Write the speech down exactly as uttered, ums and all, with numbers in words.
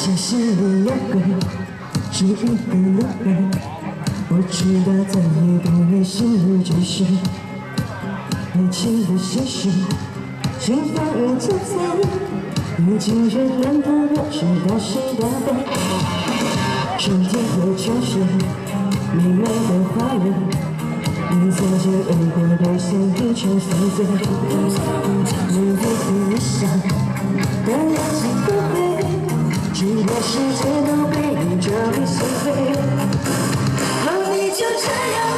像是你有个，是一个路人。我知道在你的内心只是爱情的现实，幸福与自在。你竟然难道我是大是大非？春天和秋水，美美的花蕊，你曾经吻过的像一场犯罪。你的理想，但爱情不会，整个世界都被你遮蔽心扉。哦，你就这样。